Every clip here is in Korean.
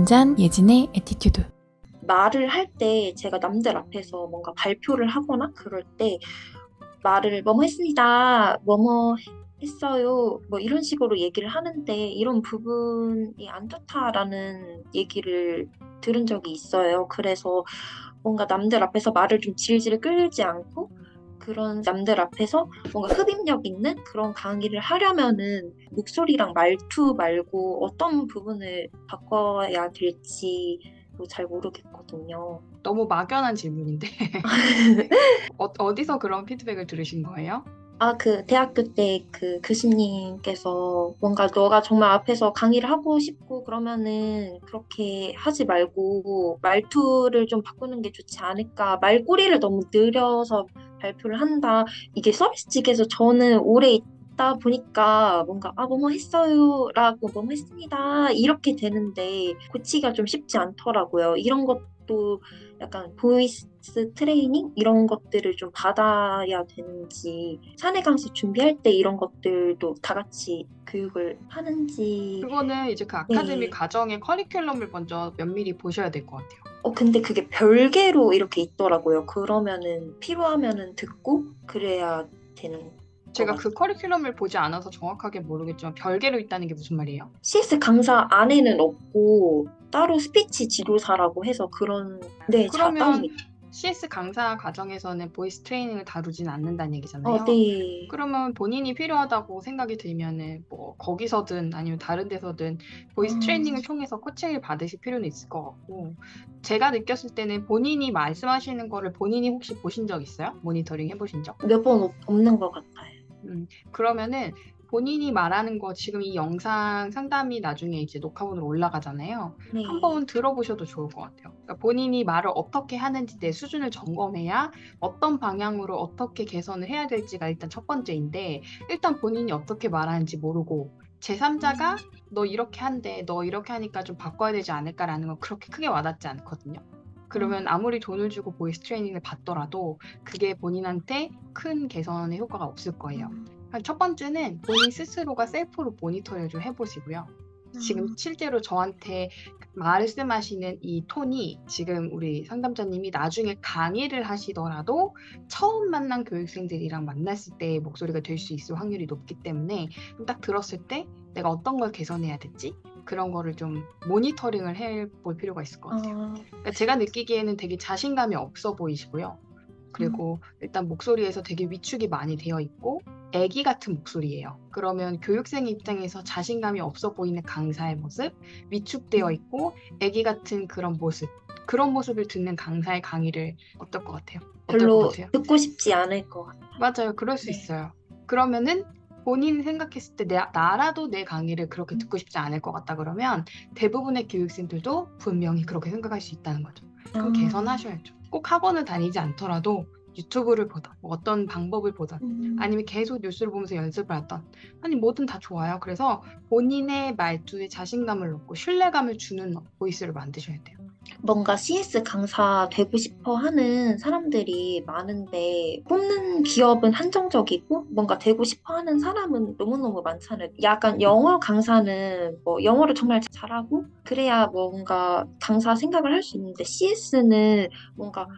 한잔 예진의 에티튜드. 말을 할 때 제가 남들 앞에서 뭔가 발표를 하거나 그럴 때 말을 뭐뭐 했습니다. 뭐뭐 했어요. 뭐 이런 식으로 얘기를 하는데 이런 부분이 안 좋다라는 얘기를 들은 적이 있어요. 그래서 뭔가 남들 앞에서 말을 좀 질질 끌지 않고 그런 남들 앞에서 뭔가 흡입력 있는 그런 강의를 하려면은 목소리랑 말투 말고 어떤 부분을 바꿔야 될지 잘 모르겠거든요. 너무 막연한 질문인데 어디서 그런 피드백을 들으신 거예요? 대학교 때 그 교수님께서 뭔가 너가 정말 앞에서 강의를 하고 싶고 그러면은 그렇게 하지 말고 말투를 좀 바꾸는 게 좋지 않을까. 말꼬리를 너무 느려서 발표를 한다. 이게 서비스 직에서 저는 오래 있다 보니까 뭔가 뭐뭐 했어요라고 뭐뭐 했습니다. 이렇게 되는데 고치기가 좀 쉽지 않더라고요. 이런 것도 약간 보이스 트레이닝 이런 것들을 좀 받아야 되는지 사내 강습 준비할 때 이런 것들도 다 같이 교육을 하는지. 그거는 이제 그 아카데미 네. 과정의 커리큘럼을 먼저 면밀히 보셔야 될 것 같아요. 근데 그게 별개로 이렇게 있더라고요. 그러면은 필요하면은 듣고 그래야 되는 제가 것 그 같아요. 커리큘럼을 보지 않아서 정확하게 모르겠지만 별개로 있다는 게 무슨 말이에요? CS 강사 안에는 없고 따로 스피치 지도사라고 해서 그런 따로 그러면 CS 강사 과정에서는 보이스 트레이닝을 다루진 않는다는 얘기잖아요. 네. 그러면 본인이 필요하다고 생각이 들면은 뭐 거기서든 아니면 다른 데서든 보이스 트레이닝을 통해서 코칭을 받으실 필요는 있을 것 같고, 제가 느꼈을 때는 본인이 말씀하시는 거를 본인이 혹시 보신 적 있어요? 모니터링 해보신 적? 몇 번 없는 것 같아요. 그러면은 본인이 말하는 거 지금 이 영상 상담이 나중에 이제 녹화본으로 올라가잖아요. 네. 한번 들어보셔도 좋을 것 같아요. 그러니까 본인이 말을 어떻게 하는지 내 수준을 점검해야 어떤 방향으로 어떻게 개선을 해야 될지가 일단 첫 번째인데, 일단 본인이 어떻게 말하는지 모르고 제3자가 너 이렇게 한대, 너 이렇게 하니까 좀 바꿔야 되지 않을까라는 건 그렇게 크게 와닿지 않거든요. 그러면 아무리 돈을 주고 보이스 트레이닝을 받더라도 그게 본인한테 큰 개선의 효과가 없을 거예요. 첫 번째는 본인 스스로가 셀프로 모니터링을 좀 해보시고요. 지금 실제로 저한테 말씀하시는 이 톤이 지금 우리 상담자님이 나중에 강의를 하시더라도 처음 만난 교육생들이랑 만났을 때의 목소리가 될 수 있을 확률이 높기 때문에 딱 들었을 때 내가 어떤 걸 개선해야 될지 그런 거를 좀 모니터링을 해볼 필요가 있을 것 같아요. 그러니까 제가 느끼기에는 되게 자신감이 없어 보이시고요. 그리고 일단 목소리에서 되게 위축이 많이 되어 있고 애기 같은 목소리예요. 그러면 교육생 입장에서 자신감이 없어 보이는 강사의 모습, 위축되어 있고 애기 같은 그런 모습을 듣는 강사의 강의를 어떨 것 같아요? 어떨 것 별로 같아요? 듣고 싶지 않을 것 같아요. 맞아요. 그럴 수 있어요. 그러면은 본인이 생각했을 때 나라도 내 강의를 그렇게 듣고 싶지 않을 것 같다 그러면 대부분의 교육생들도 분명히 그렇게 생각할 수 있다는 거죠. 그럼 개선하셔야죠. 꼭 학원을 다니지 않더라도 유튜브를 보던 뭐 어떤 방법을 보던 아니면 계속 뉴스를 보면서 연습을 하던 아니 뭐든 다 좋아요. 그래서 본인의 말투에 자신감을 넣고 신뢰감을 주는 보이스를 만드셔야 돼요. 뭔가 CS 강사 되고 싶어 하는 사람들이 많은데 뽑는 기업은 한정적이고 뭔가 되고 싶어 하는 사람은 너무너무 많잖아요. 약간 영어 강사는 뭐 영어를 정말 잘하고 그래야 뭔가 강사 생각을 할 수 있는데 CS는 뭔가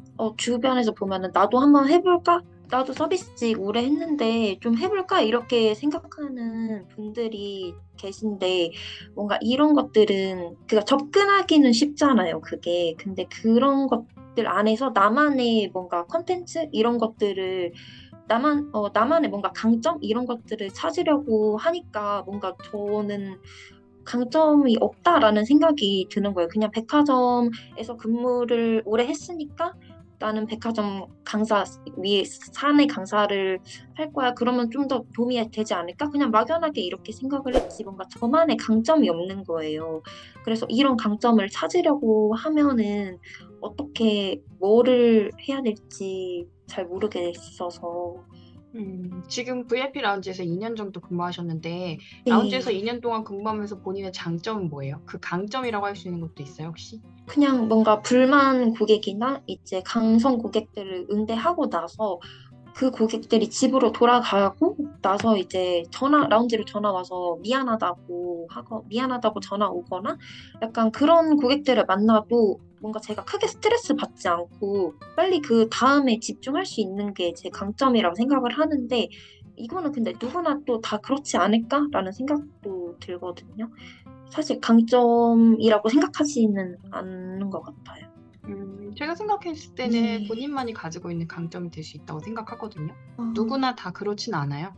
주변에서 보면은 나도 한번 해볼까? 나도 서비스직 오래 했는데 좀 해볼까? 이렇게 생각하는 분들이 계신데 뭔가 이런 것들은 그가 접근하기는 쉽잖아요, 그게. 근데 그런 것들 안에서 나만의 뭔가 컨텐츠 이런 것들을 나만의 뭔가 강점 이런 것들을 찾으려고 하니까 뭔가 저는 강점이 없다라는 생각이 드는 거예요. 그냥 백화점에서 근무를 오래 했으니까 나는 백화점 강사 위에 사내 강사를 할 거야. 그러면 좀 더 도움이 되지 않을까? 그냥 막연하게 이렇게 생각을 했지. 뭔가 저만의 강점이 없는 거예요. 그래서 이런 강점을 찾으려고 하면은 어떻게 뭐를 해야 될지 잘 모르겠어서. 지금 VIP 라운지에서 2년 정도 근무하셨는데 네. 라운지에서 2년 동안 근무하면서 본인의 장점은 뭐예요? 그 강점이라고 할 수 있는 것도 있어요, 혹시? 그냥 뭔가 불만 고객이나 이제 강성 고객들을 응대하고 나서 그 고객들이 집으로 돌아가고 나서 이제 라운지로 전화 와서 미안하다고 전화 오거나 약간 그런 고객들을 만나도 뭔가 제가 크게 스트레스 받지 않고 빨리 그 다음에 집중할 수 있는 게 제 강점이라고 생각을 하는데 이거는 근데 누구나 또 다 그렇지 않을까라는 생각도 들거든요. 사실 강점이라고 생각하지는 않는 것 같아요. 제가 생각했을 때는 네. 본인만이 가지고 있는 강점이 될 수 있다고 생각하거든요. 어, 누구나 다 그렇진 않아요.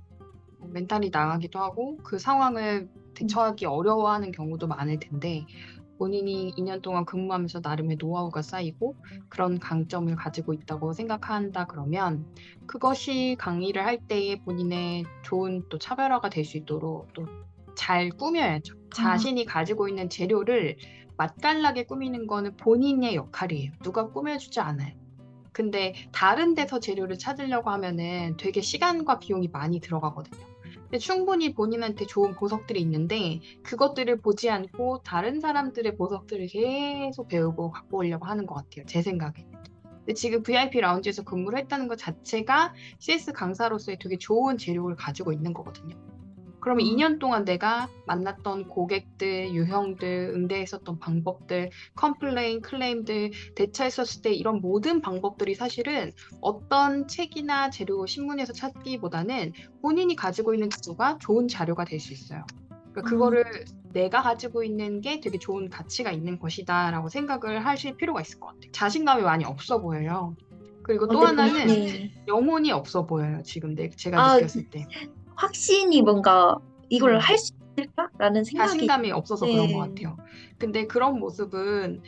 멘탈이 나가기도 하고 그 상황을 대처하기 어려워하는 경우도 많을 텐데 본인이 2년 동안 근무하면서 나름의 노하우가 쌓이고 그런 강점을 가지고 있다고 생각한다 그러면 그것이 강의를 할 때에 본인의 좋은 또 차별화가 될 수 있도록 또 잘 꾸며야죠. 아, 자신이 가지고 있는 재료를 맛깔나게 꾸미는 거는 본인의 역할이에요. 누가 꾸며주지 않아요. 근데 다른 데서 재료를 찾으려고 하면은 되게 시간과 비용이 많이 들어가거든요. 근데 충분히 본인한테 좋은 보석들이 있는데 그것들을 보지 않고 다른 사람들의 보석들을 계속 배우고 갖고 오려고 하는 것 같아요. 제 생각에. 근데 지금 VIP 라운지에서 근무를 했다는 것 자체가 CS 강사로서의 되게 좋은 재료를 가지고 있는 거거든요. 그러면 2년 동안 내가 만났던 고객들, 유형들, 응대했었던 방법들, 컴플레인, 클레임들, 대처했었을 때 이런 모든 방법들이 사실은 어떤 책이나 재료, 신문에서 찾기보다는 본인이 가지고 있는 자료가 좋은 자료가 될 수 있어요. 그러니까 그거를 내가 가지고 있는 게 되게 좋은 가치가 있는 것이다라고 생각을 하실 필요가 있을 것 같아요. 자신감이 많이 없어 보여요. 그리고 또 네, 하나는 네. 영혼이 없어 보여요. 지금 제가 아, 느꼈을 때. 확신이 뭔가 이걸 음. 할 수 있을까라는 생각이, 자신감이 없어서 그런 것 네. 같아요. 근데 그런 모습은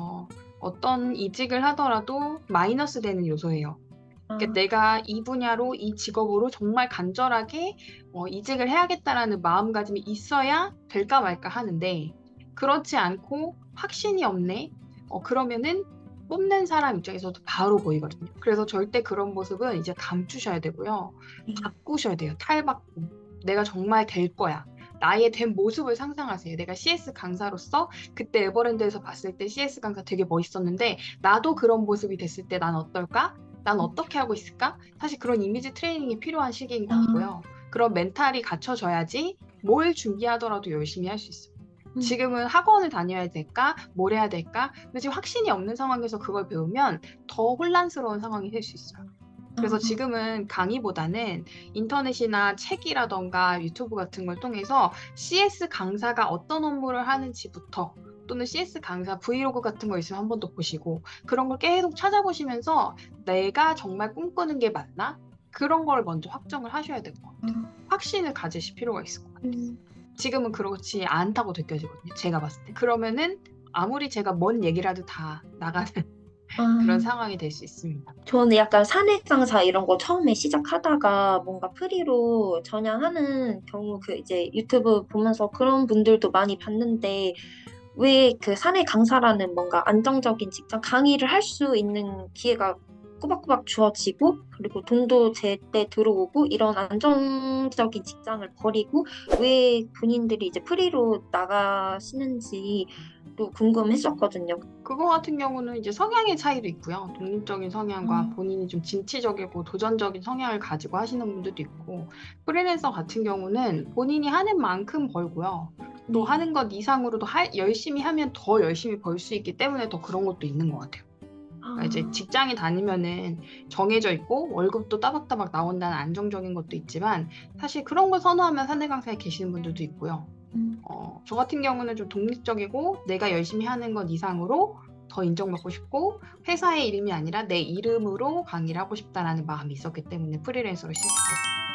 어떤 이직을 하더라도 마이너스 되는 요소예요. 그러니까 아, 내가 이 분야로 이 직업으로 정말 간절하게 이직을 해야겠다라는 마음가짐이 있어야 될까 말까 하는데 그렇지 않고 확신이 없네. 그러면은 뽑는 사람 입장에서도 바로 보이거든요. 그래서 절대 그런 모습은 이제 감추셔야 되고요. 바꾸셔야 돼요. 탈바꿈. 내가 정말 될 거야. 나의 된 모습을 상상하세요. 내가 CS 강사로서 그때 에버랜드에서 봤을 때 CS 강사 되게 멋있었는데 나도 그런 모습이 됐을 때 난 어떨까? 난 어떻게 하고 있을까? 사실 그런 이미지 트레이닝이 필요한 시기인 것 아, 같고요. 그런 멘탈이 갖춰져야지 뭘 준비하더라도 열심히 할 수 있어요. 지금은 학원을 다녀야 될까? 뭘 해야 될까? 근데 지금 확신이 없는 상황에서 그걸 배우면 더 혼란스러운 상황이 될 수 있어요. 그래서 아, 지금은 강의보다는 인터넷이나 책이라던가 유튜브 같은 걸 통해서 CS 강사가 어떤 업무를 하는지부터 또는 CS 강사 브이로그 같은 거 있으면 한 번 더 보시고 그런 걸 계속 찾아보시면서 내가 정말 꿈꾸는 게 맞나? 그런 걸 먼저 확정을 하셔야 될 것 같아요. 아, 확신을 가지실 필요가 있을 것 같아요. 음, 지금은 그렇지 않다고 느껴지거든요. 제가 봤을 때. 그러면은 아무리 제가 뭔 얘기를 해도 다 나가는 아. 그런 상황이 될 수 있습니다. 저는 약간 사내 강사 이런 거 처음에 시작하다가 뭔가 프리로 전향하는 경우 그 이제 유튜브 보면서 그런 분들도 많이 봤는데 왜 그 사내 강사라는 뭔가 안정적인 직장 강의를 할 수 있는 기회가 꼬박꼬박 주어지고 그리고 돈도 제때 들어오고 이런 안정적인 직장을 버리고 왜 본인들이 이제 프리로 나가시는지 또 궁금했었거든요. 그거 같은 경우는 이제 성향의 차이도 있고요. 독립적인 성향과 아, 본인이 좀 진취적이고 도전적인 성향을 가지고 하시는 분들도 있고, 프리랜서 같은 경우는 본인이 하는 만큼 벌고요. 또 네. 하는 것 이상으로도 열심히 하면 더 열심히 벌 수 있기 때문에 더 그런 것도 있는 것 같아요. 그러니까 이제 아, 직장에 다니면은 정해져 있고 월급도 따박따박 나온다는 안정적인 것도 있지만 사실 그런 걸 선호하면 사내 강사에 계시는 분들도 있고요. 음, 저 같은 경우는 좀 독립적이고 내가 열심히 하는 것 이상으로 더 인정받고 싶고 회사의 이름이 아니라 내 이름으로 강의를 하고 싶다라는 마음이 있었기 때문에 프리랜서로 시작했거든요.